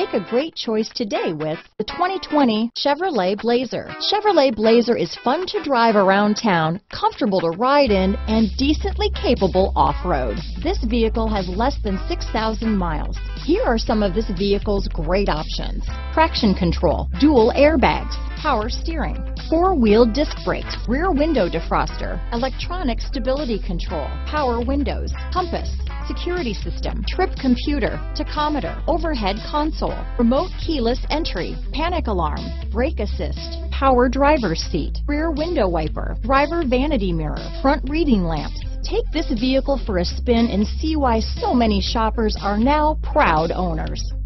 Make a great choice today with the 2020 Chevrolet Blazer. Chevrolet Blazer is fun to drive around town, comfortable to ride in, and decently capable off-road. This vehicle has less than 6,000 miles. Here are some of this vehicle's great options: traction control, dual airbags, power steering, four-wheel disc brakes, rear window defroster, electronic stability control, power windows, compass, security system, trip computer, tachometer, overhead console, remote keyless entry, panic alarm, brake assist, power driver's seat, rear window wiper, driver vanity mirror, front reading lamps. Take this vehicle for a spin and see why so many shoppers are now proud owners.